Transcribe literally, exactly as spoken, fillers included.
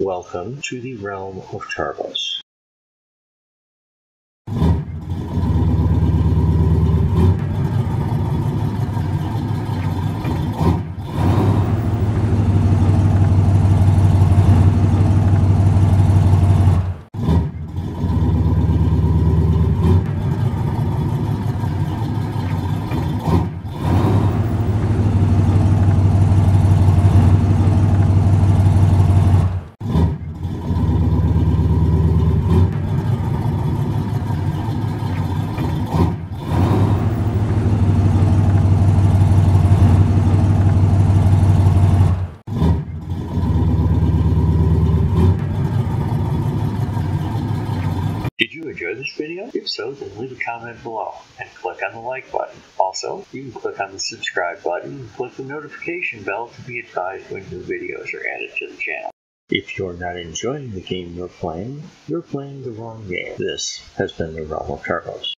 Welcome to the realm of Targos. Did you enjoy this video? If so, then leave a comment below and click on the like button. Also, you can click on the subscribe button and click the notification bell to be advised when new videos are added to the channel. If you're not enjoying the game you're playing, you're playing the wrong game. This has been the Realm of Targos.